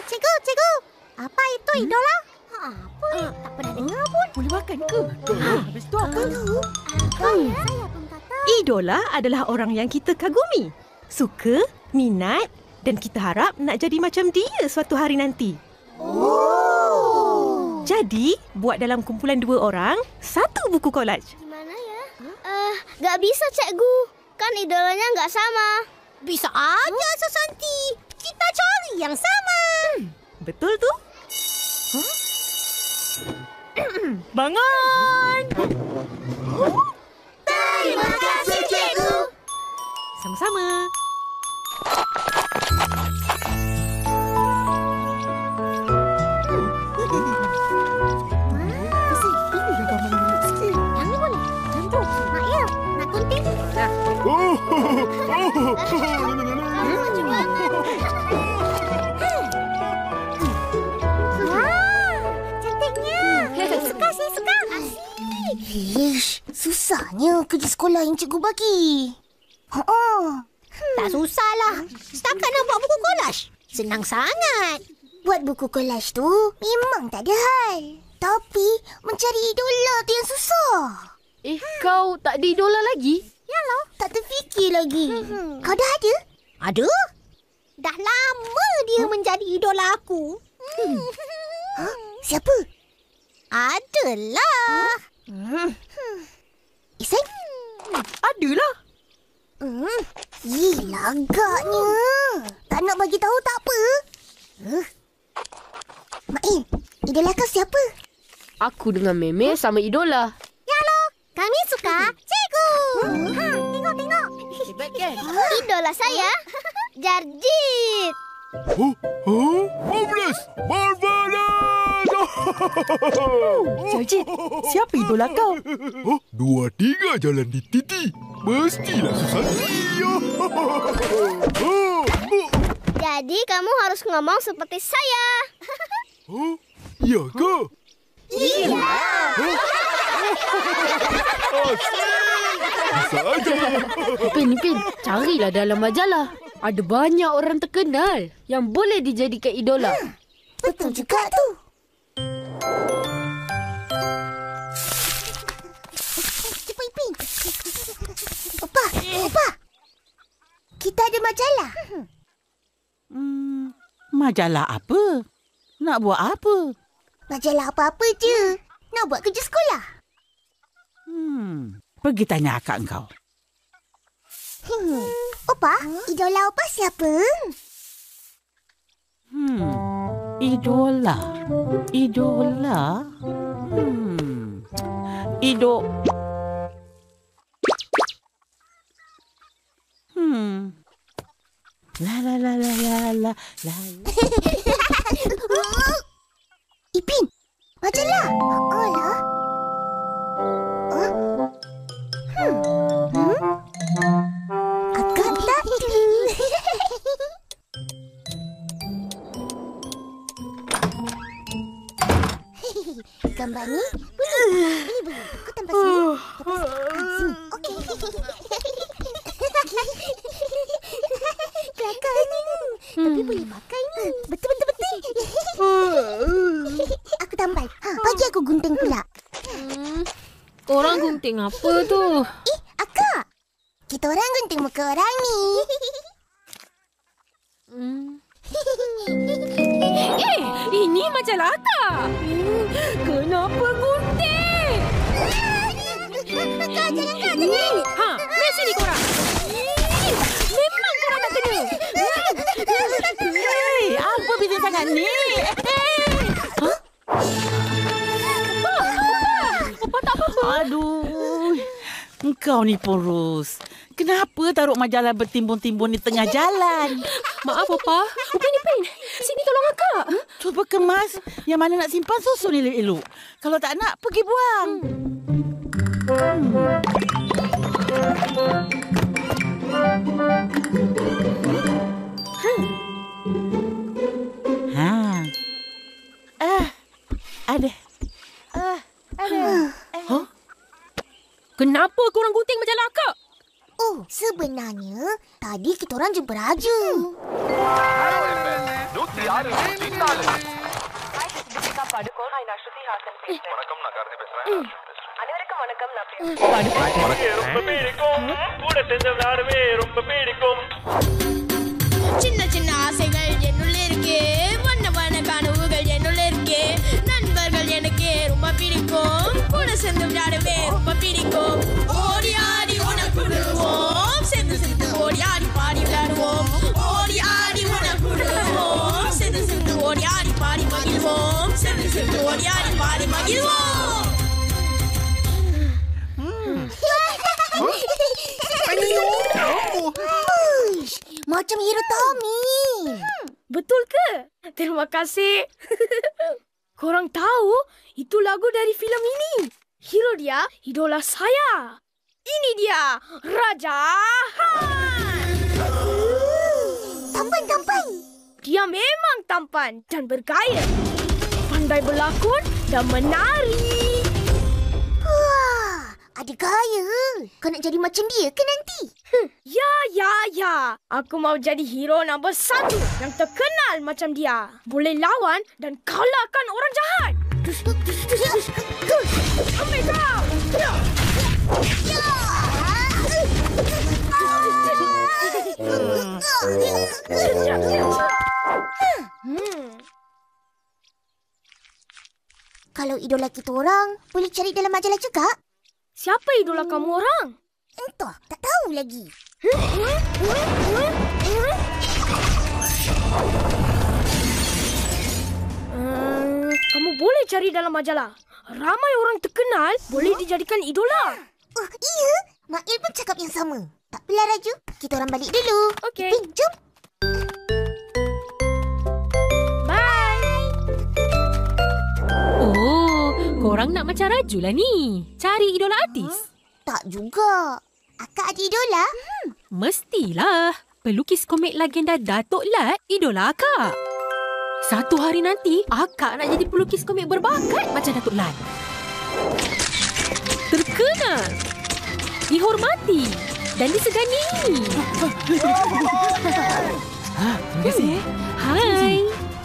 Cikgu. Apa itu idola? Apa? Tak pernah dengar pun. Boleh makan ke? Habis tu apa? Saya pun tak tahu. Idola adalah orang yang kita kagumi, suka, minat dan kita harap nak jadi macam dia suatu hari nanti. Oh. Jadi, buat dalam kumpulan 2 orang, 1 buku kolaj. Gimana ya? Gak bisa, cikgu. Kan idolanya gak sama. Bisa aja, Susanti. Kita cari yang sama. Betul tu? Bangun! Terima kasih, cikgu. Sama-sama. Yang ni boleh. Tentu. Mail, nak gunting? Lucu banget. Wah, cantiknya. Suka. Asyik. Ish, susahnya kerja sekolah yang cikgu bagi. Tak susahlah. Setakat nak buat buku kolaj. Senang sangat. Buat buku kolaj tu memang tak ada hal. Tapi mencari idola tu yang susah. Kau tak ada idola lagi? Yalah, tak terfikir lagi. Kau dah ada? Ada? Dah lama dia menjadi idola aku. Siapa? Adalah. Isan? Adalah. Agaknya. Tak nak bagi tahu tak apa. Main, idola kau siapa? Aku dengan Meme sama idola. Yalah, kami suka cikgu. Tengok. Hebat kan? Idola saya, Jarjit. Marvelous! Jarjit, siapa idola kau? 2-3 jalan di titi. Mestilah Susanti. Jadi kamu harus ngomong seperti saya. Ya ke? Iya. Bisa aja. Ipin, carilah dalam majalah. Ada banyak orang terkenal yang boleh dijadikan idola. Betul juga tu. Cepat Ipin. Opa. Kita ada majalah. Majalah apa? Nak buat apa? Majalah apa-apa je. Nak buat kerja sekolah. Pergi tanya akak kau. Opa, idola Opa siapa? Idola. La. Ipin, majalah. Alah. Akak tak ada. Gambar ni boleh. Ini boleh. Kau tambah sini. Sini. Okey. Kelakar ni. Tapi boleh pakai ni. Betul. Aku tambal. Bagi aku gunting pula. Orang gunting apa tu? Akak. Kita orang gunting muka orang ni. Ini majalah Akak. Kenapa gunting? Jangan. Mari sini korang. Memang korang tak kena. Hei, apa beza sangat ni? Apa tak apa-apa? Aduh. Engkau ni Porus. Kenapa taruh majalah bertimbun-timbun di tengah jalan? Maaf, Opa. Upin. Sini tolong Akak. Cuba kemas. Yang mana nak simpan susun elok-elok. Kalau tak nak, pergi buang. Ada. Kenapa korang gunting majalah Akak? Oh, sebenarnya tadi kita orang jumpa Raja. சின்ன சின்ன ஆசைகள் என்னுள்ள இருக்கே, வண்ண வண்ண கனவுகள் என்னுள்ள இருக்கே, நண்பர்கள் எனக்கு ரொம்ப பிடிக்கும், கூட சேர்ந்து விளையாடவே ரொம்ப பிடிக்கும். ஓடி ஆடி உனக்குடுவோம், சேர்ந்து சேர்ந்து ஓடி ஆடி பாடி விளையாடுவோம். ஓடி ஆடி உனக்குடுவோம், சேர்ந்து சேர்ந்து ஓடி ஆடி பாடி மகிழ்வோம். சேர்ந்து சேர்ந்து ஓடி ஆடி பாடி மகிழ்வோம். Macam hero Tommy. Betul ke? Terima kasih. Korang tahu itu lagu dari filem ini. Hero dia idola saya. Ini dia Raja Han. Tampan. Dia memang tampan dan bergaya. Pandai berlakon dan menari. Wah, ada gaya. Kau nak jadi macam dia ke nanti? Ya. Aku mau jadi hero nombor 1 yang terkenal macam dia. Boleh lawan dan kalahkan orang jahat. Ambil kau. Kalau idola kita orang, boleh cari dalam majalah juga? Siapa idola kamu orang? Entah, tak tahu lagi. Kamu boleh cari dalam majalah. Ramai orang terkenal boleh dijadikan idola. Oh, iya. Mail pun cakap yang sama. Tak apalah, Raju. Kita orang balik dulu. Okey. Ipin, jom. Bye. Oh, korang nak macam Raju lah ni. Cari idola artis. Tak juga. Akak ada idola? Mestilah. Pelukis komik legenda Datuk Lat idola akak. Satu hari nanti, akak nak jadi pelukis komik berbakat macam Datuk Lat. Terkenal, dihormati dan disegani. Terima kasih. Hai.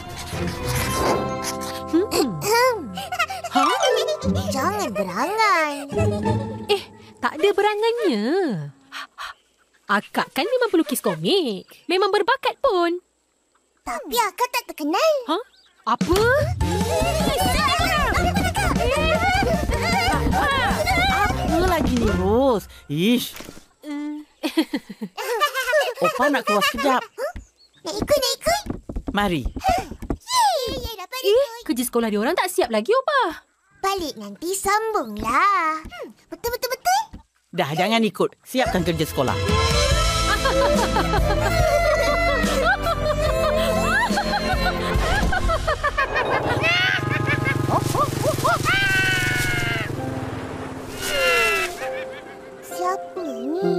Jangan berangan. Tak ada berangannya. Akak kan memang pelukis komik. Memang berbakat pun. Tapi akak tak terkenal. Apa? Apa lagi ni, Ros? Ish. Opa nak keluar sekejap. Nak ikut? Mari. Yeay, dapat ikut. Kerja sekolah diorang tak siap lagi, Opa. Balik nanti sambunglah. Betul. Dah, jangan ikut. Siapkan kerja sekolah. Siapa ni?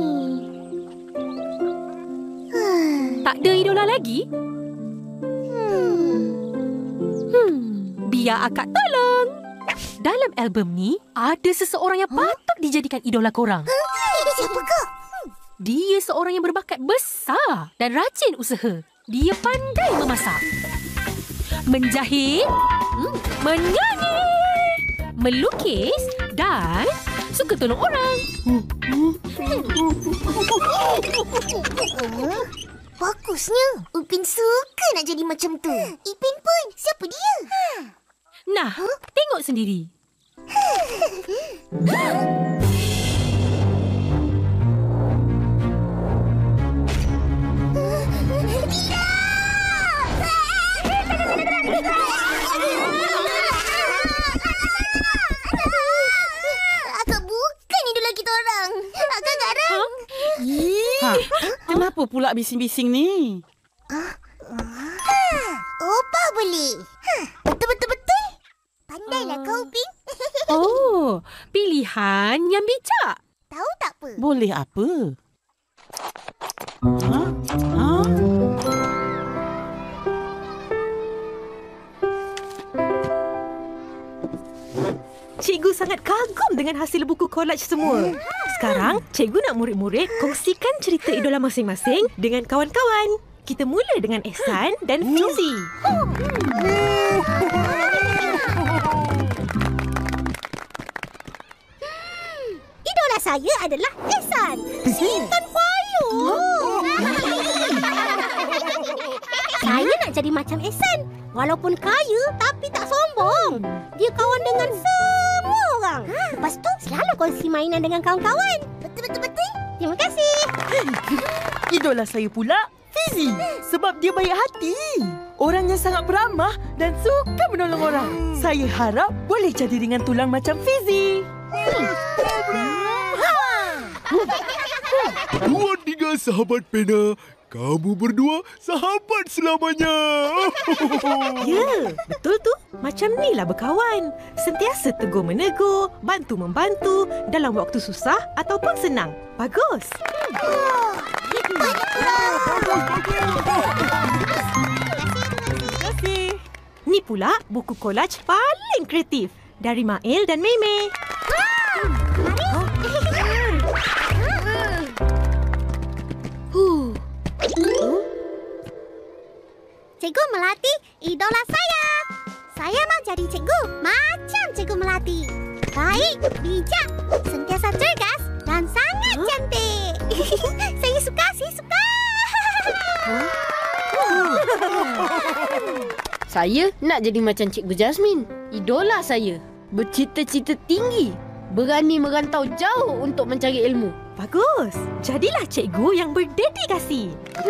Tak ada idola lagi? Biar akak tolong. Dalam album ni, ada seseorang yang patut dijadikan idola korang. Siapa kau? Dia seorang yang berbakat besar dan rajin usaha. Dia pandai memasak, menjahit, menyanyi, melukis dan suka tolong orang. Bagusnya. Upin suka nak jadi macam tu. Ipin pun. Siapa dia? Nah, tengok sendiri. Akak bukan idola kita orang. Akak garang. Kenapa pula bising-bising ni? Opa boleh. Betul. Pandailah kau, Upin. Oh, pilihan yang bijak. Tahu tak apa? Boleh apa? Cikgu sangat kagum dengan hasil buku kolaj semua. Sekarang, cikgu nak murid-murid kongsikan cerita idola masing-masing dengan kawan-kawan. kita mula dengan Ehsan dan Fizi. Idola saya adalah Ehsan, si intan payung. Saya nak jadi macam Ehsan. Walaupun kaya tapi tak sombong. Dia kawan dengan semua orang. Lepas tu selalu kongsi mainan dengan kawan-kawan. Betul. Terima kasih. Idola saya pula Fizi, sebab dia baik hati. Orang yang sangat beramah dan suka menolong orang. Saya harap boleh jadi ringan tulang macam Fizi. 2-3 sahabat pena. Kamu berdua sahabat selamanya. Ya, betul tu. Macam nilah berkawan. Sentiasa tegur menegur, bantu-membantu dalam waktu susah ataupun senang. Bagus. Terima kasih. Ni pula buku kolaj paling kreatif dari Mail dan Meme. Cikgu Melati, idola saya. Saya mau jadi cikgu macam Cikgu Melati. Baik, bijak, sentiasa cergas dan sangat cantik. Saya suka. Saya nak jadi macam Cikgu Jasmine. Idola saya. Bercita-cita tinggi. Berani merantau jauh untuk mencari ilmu. Bagus. Jadilah cikgu yang berdedikasi.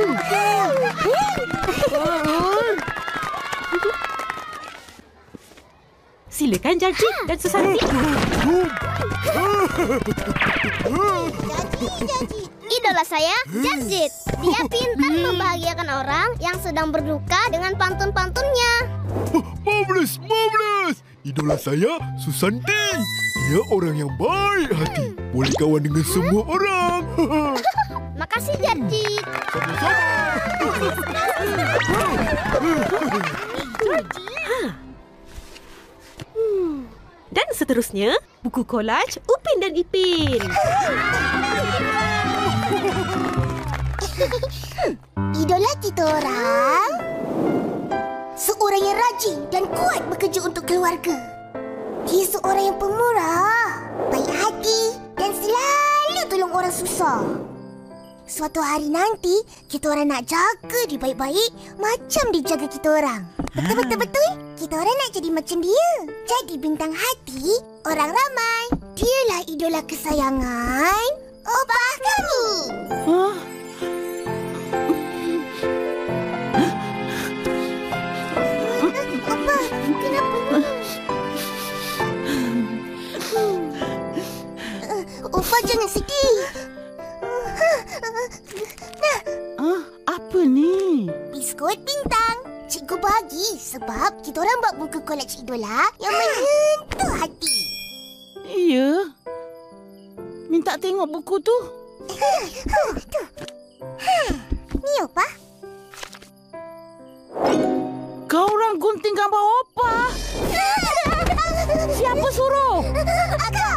Silakan Jarjit dan Susanti. Idola saya, Jarjit. Dia pintar membahagiakan orang yang sedang berduka dengan pantun-pantunnya. Marvelous. Idola saya Susanti. Dia orang yang baik hati. Boleh kawan dengan semua orang. Makasih, Jarjit. Dan seterusnya, buku kolaj Upin dan Ipin. Idola kita orang, seorang yang rajin dan kuat bekerja untuk keluarga. Dia seorang yang pemurah, baik hati dan selalu tolong orang susah. Suatu hari nanti, kita orang nak jaga dia baik-baik macam dia jaga kita orang. Betul. Kita orang nak jadi macam dia. Jadi bintang hati orang ramai. Dialah idola kesayangan opah kamu. Opah, kenapa? Opah jangan sedih. Apa ni? Biskut bintang. Cikgu bagi sebab kita orang buat buku kolej idola yang menyentuh hati. Ya. Minta tengok buku tu. Ni Opah. Kau orang gunting gambar Opah. Siapa suruh? Akak.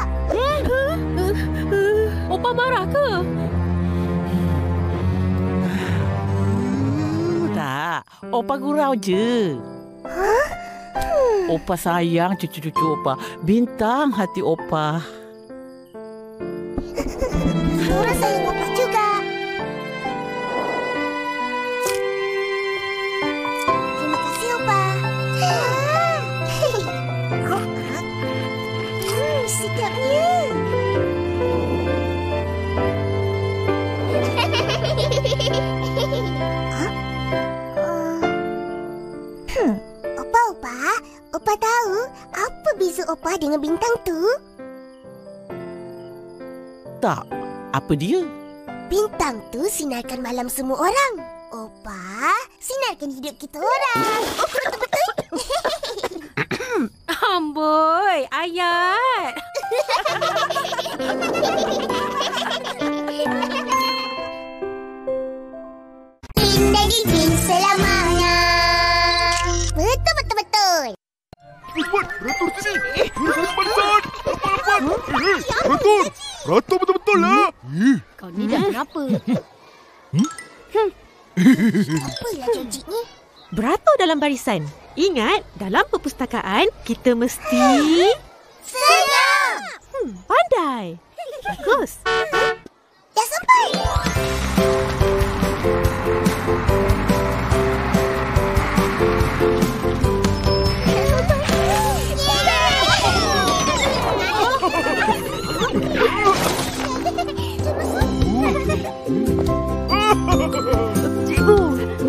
Opah marah ke? Tak. Opah gurau je. Opah sayang cucu-cucu Opah. Bintang hati Opah. Orang sayang Opah juga. Terima kasih Opah. Sedapnya. Opah tahu apa beza Opah dengan bintang tu? Tak. Apa dia? Bintang tu sinarkan malam semua orang. Opah sinarkan hidup kita orang. Oh, betul-betul. Amboi, ayat. Ipin selamanya. Betul. Cepat, Ratur sini. Cepat. Ratur. Ratur betul-betul lah. Kau ni dah kenapa? Apalah janji ni? Beratur dalam barisan. Ingat, dalam perpustakaan, kita mesti... Senyap! Pandai. Bagus. Dah sampai. Cikgu.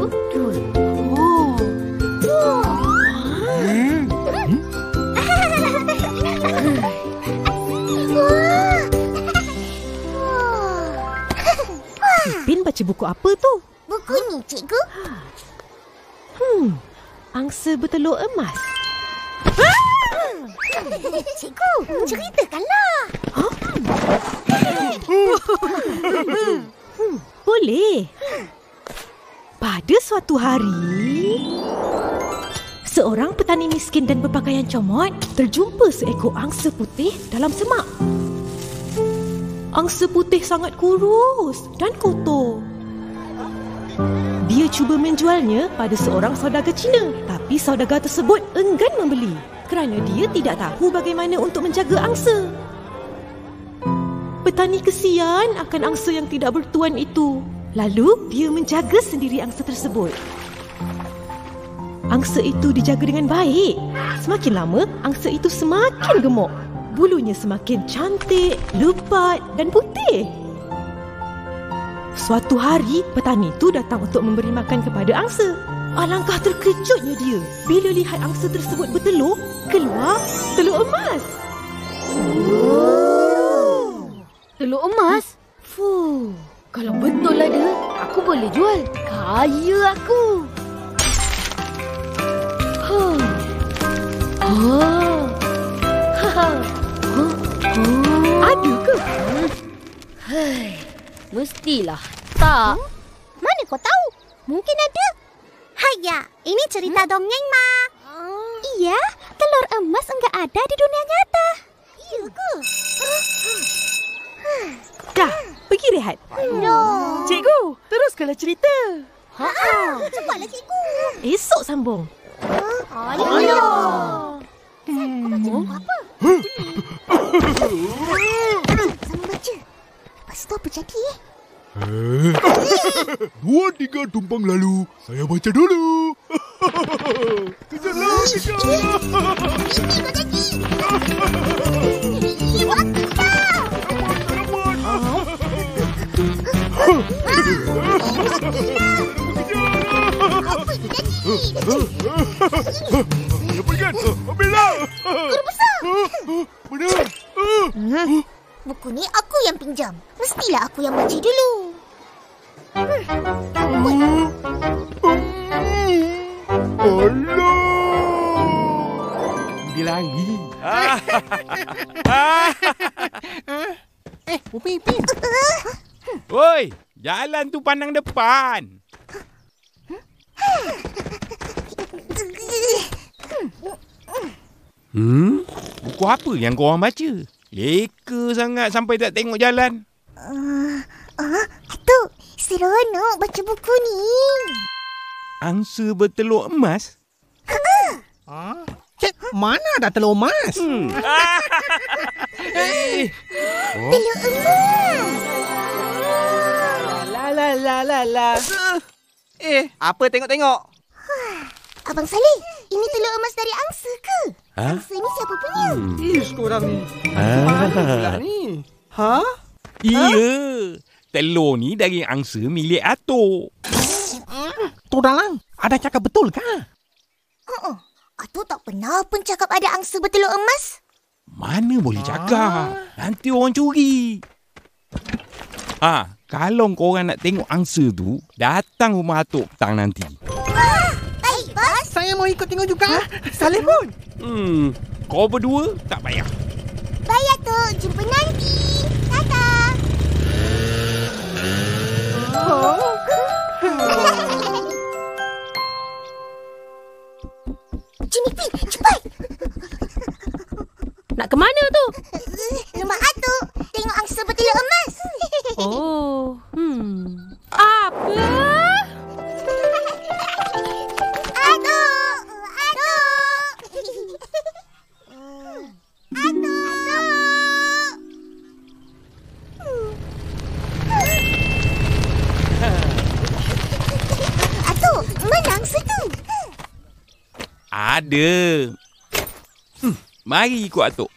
Ipin baca buku apa tu? Buku ni, cikgu. Angsa bertelur emas. Cikgu, ceritakanlah. Boleh. Pada suatu hari, seorang petani miskin dan berpakaian comot terjumpa seekor angsa putih dalam semak. Angsa putih sangat kurus dan kotor. Dia cuba menjualnya pada seorang saudagar Cina, tapi saudagar tersebut enggan membeli kerana dia tidak tahu bagaimana untuk menjaga angsa. Petani kesian akan angsa yang tidak bertuan itu. Lalu dia menjaga sendiri angsa tersebut. Angsa itu dijaga dengan baik. Semakin lama, angsa itu semakin gemuk. Bulunya semakin cantik, lebat dan putih. Suatu hari, petani itu datang untuk memberi makan kepada angsa. Alangkah terkejutnya dia bila lihat angsa tersebut bertelur, keluar telur emas. Telur emas? Fuh, kalau betul ada, aku boleh jual. Kaya aku. Ada ke? Mestilah. Tak. Mana kau tahu? Mungkin ada. Haya, ini cerita dongeng, Ma. Iya, telur emas enggak ada di dunia nyata. Iya ke? Dah, pergi rehat. No. Cikgu, teruskanlah cerita. Cepatlah, cikgu. Esok sambung. Alah. Apa? Sama baca. Lepas tu apa jadi? 2-3 tumpang lalu, saya baca dulu. Kejarlah, kejar. Lepaskan, ambillah. Guru besar. Mana? Buku ni aku yang pinjam. Mestilah aku yang baca dulu. Alah. Dia lari. Upin, Upin. Oi, jalan tu pandang depan. Buku apa yang korang baca? Leka sangat sampai tak tengok jalan. Atuk, seronok baca buku ni. Angsa bertelur emas? Cik, mana ada telur emas? Telur emas. La. Apa tengok-tengok? Abang Saleh, ini telur emas dari angsa ke? Ha? Angsa ni siapa punya? Ish, korang ni. Mana pula ni? Ha? Iya. Telur ni dari angsa milik Atok. Tu dalang, ada cakap betul kah? Atuk tak pernah pun cakap ada angsa bertelur emas. Mana boleh cakap? Nanti orang curi. Kalau korang nak tengok angsa tu, datang rumah Atok petang nanti. Baik, bos. Saya mau ikut tengok juga. Saleh pun. Kau berdua tak payah. Baik, Atuk. Jumpa nanti. Tata. Jimmy Pin, cepat. Nak ke mana tu? Rumah Atuk. Tengok angsa bertelur emas. Oh. Apa? Ada. Mari ikut Atuk.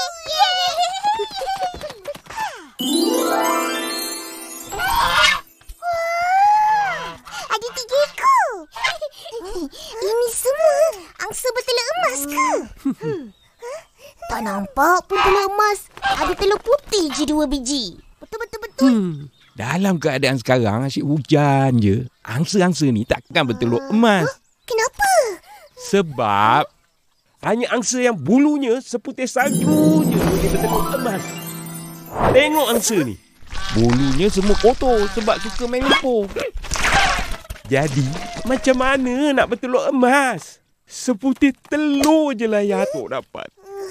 Ada 3 ekor. Ini semua angsa bertelur emas ke? Tak nampak pun telur emas. Ada telur putih je 2 biji. Betul. Dalam keadaan sekarang asyik hujan je. Angsa-angsa ni takkan bertelur emas. Kenapa? Sebab hanya angsa yang bulunya seputih salju je boleh bertelur emas. Tengok angsa ni. Bulunya semua kotor sebab suka main lumpur. Jadi, macam mana nak bertelur emas? Seputih telur je lah yang Atuk dapat.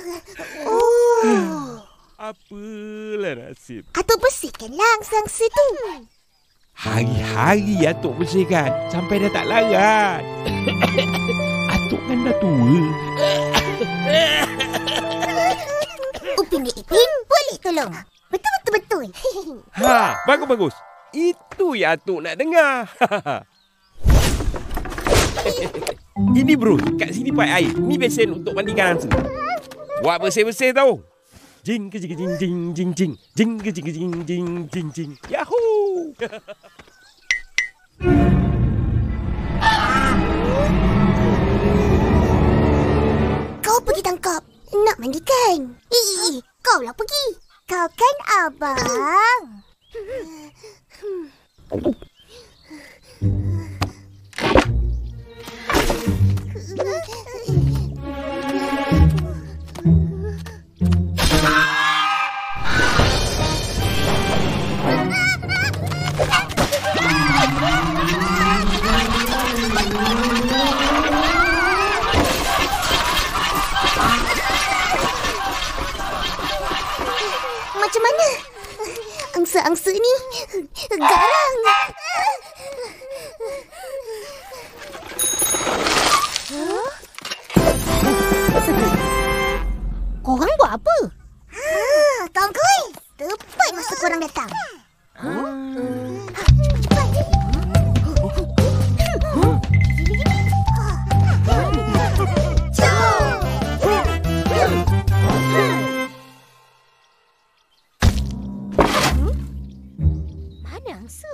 Apalah nasib. Atuk bersihkanlah angsa-angsa tu. Hari-hari Atuk bersihkan sampai dah tak larat. Atuk kan dah tua. Upin dan Ipin boleh tolong. Betul. Ha, bagus. Itu yang Atuk nak dengar. Ini bro, kat sini paip air. Ni besen untuk mandikan angsa. Buat bersih-bersih tau. Jing ke jing jing jing jing jing. Jing ke jing jing jing jing jing. Yahoo! Kau pergi tangkap. Nak mandikan. Kau lah pergi. Kau kan abang. Macam mana? Angsa-angsa ni garang. Korang buat apa? Kawan kuis. Tepat masa korang datang. Mana angsa?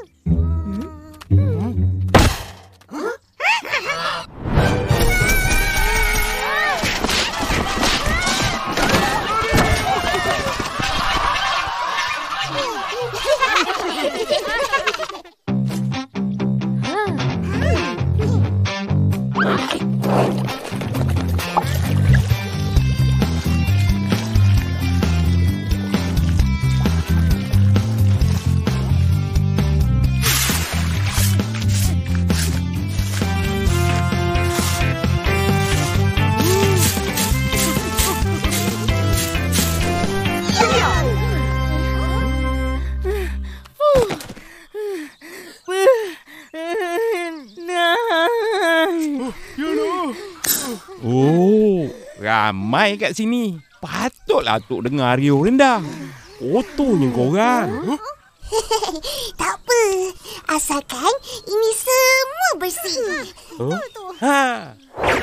Oh, ramai kat sini. Patutlah Atuk dengar riuh rendah. Kotornya korang. Tak apa. Asalkan ini semua bersih. Ha.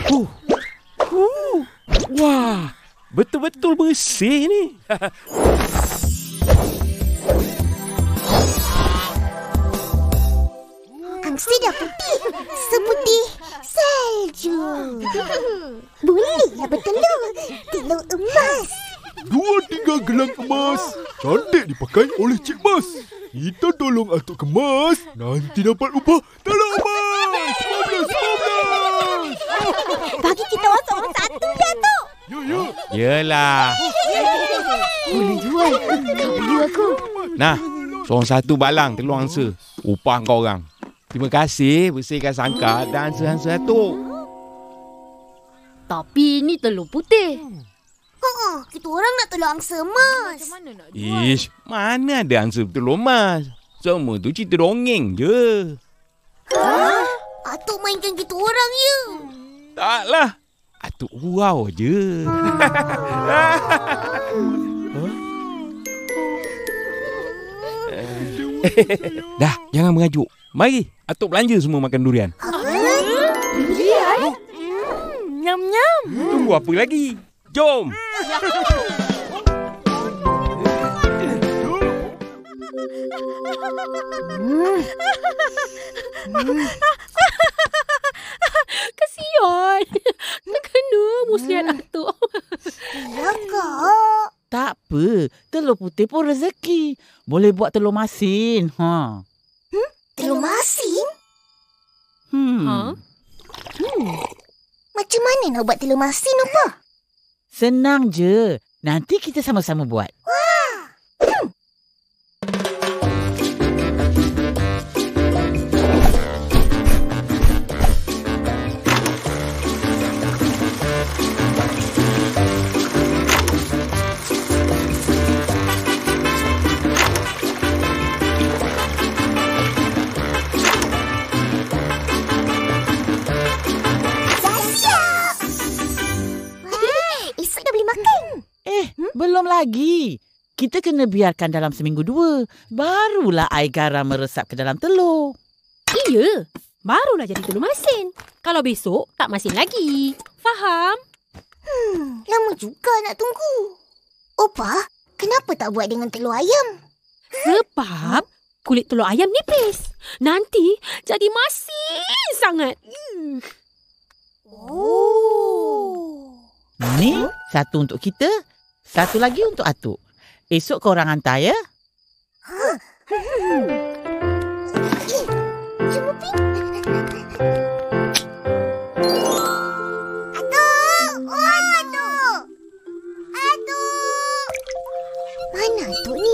Wah, betul-betul bersih ni. Angsa dah putih. Seputih salju. Bolehlah bertelur. Telur emas. 2-3 gelang emas. Cantik dipakai oleh Cik Mas. Kita tolong Atuk kemas. Nanti dapat upah telur emas. 15. Bagi kita orang seorang satu dah, Tok. Ya. Yelah. Boleh jual. Kau beli aku. Nah, seorang satu balang telur angsa. Upah kau orang. Terima kasih bersihkan sangkar dan angsa-angsa Atuk. Tapi ni telur putih. Kita orang nak telur angsa emas. Macam mana nak Ish, mana ada angsa bertelur emas? Semua tu cerita dongeng je. Atuk mainkan kita orang je. Taklah. Atuk gurau je. Dah, jangan mengajuk. Mari, Atuk belanja semua makan durian. Durian? Nyam-nyam. Tunggu apa lagi? Jom. Kesian. Terkena muslihat atuk. Ya, Kak. Tak apa. Telur putih pun rezeki. Boleh buat telur masin. Telur masin? Macam mana nak buat telur masin, apa? Senang je. Nanti kita sama-sama buat. Belum lagi. Kita kena biarkan dalam seminggu 2. Barulah air garam meresap ke dalam telur. Iya. Barulah jadi telur masin. Kalau besok, tak masin lagi. Faham? Lama juga nak tunggu. Opa, kenapa tak buat dengan telur ayam? Sebab kulit telur ayam nipis. Nanti jadi masin sangat. Ni satu untuk kita. Satu lagi untuk atuk. Esok korang hantar, ya? Cuma Atuk! Oh, Atuk! Atuk! Mana Atuk ni?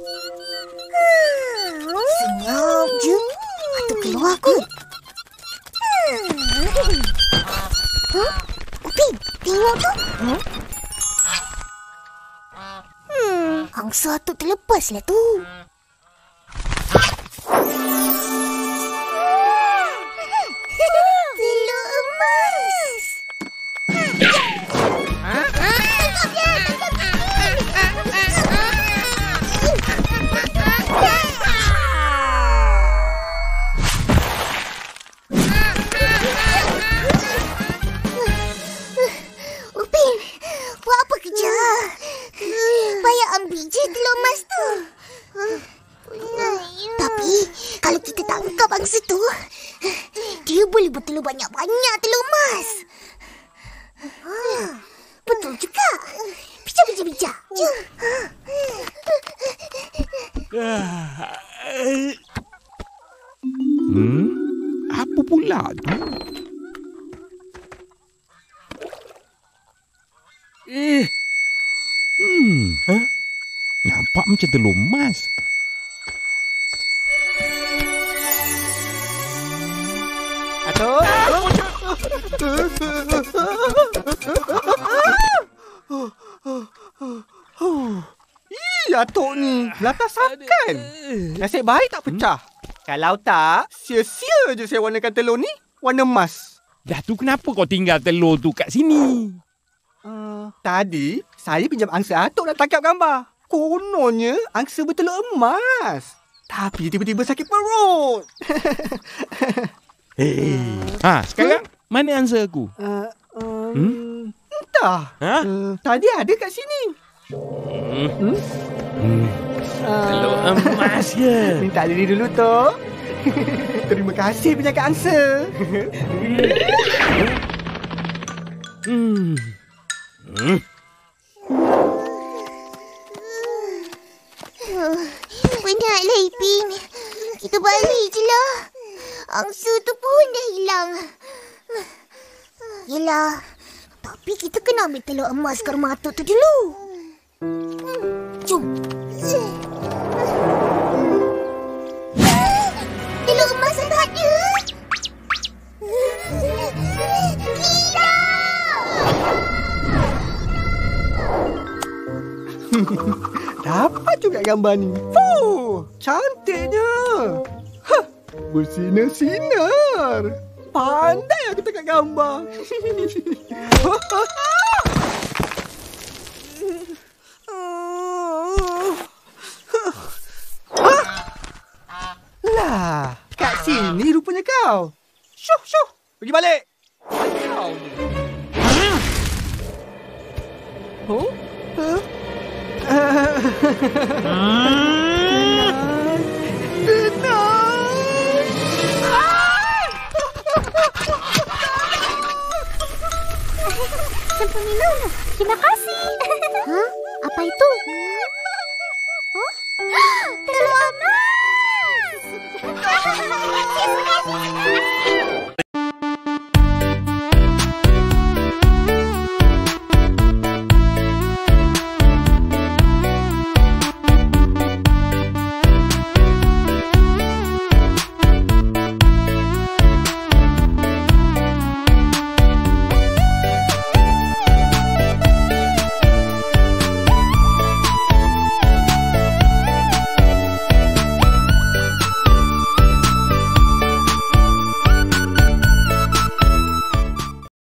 Senyap je. Atuk keluar kot. Upin, tengok tu. Angsa Atuk terlepas lah tu. Telur emas. Upin, buat apa kerja? Payah ambil je telur emas tu. Tapi, kalau kita tangkap angsa tu, dia boleh bertelur banyak-banyak telur emas. Betul juga. Bijak. Apa pula tu? Nampak macam telur emas. Atuk. Atuk ni latasakan. Nasib baik tak pecah. Kalau tak, sia-sia je saya warnakan telur ni warna emas. Dah tu kenapa kau tinggal telur tu kat sini? Tadi, saya pinjam angsa Atuk nak tangkap gambar. Kononnya angsa bertelur emas. Tapi tiba-tiba sakit perut. Sekarang mana angsa aku? Entah. Tadi ada kat sini. Telur emas je. Minta diri dulu, Tok. Terima kasih penjaga angsa. Penatlah, Ipin. Kita balik je lah. Angsa tu pun dah hilang. Yelah. Tapi kita kena ambil telur emas ke rumah Atuk tu dulu. Jom. Telur emas tak ada. Mira! Dapat juga gambar ni. Cantiknya. Bersinar-sinar. Pandai aku tengok gambar. Lah, kat sini rupanya kau. Syuh. Pergi balik. Kau ni. Oh? Terima kasih. Hah? Apa itu?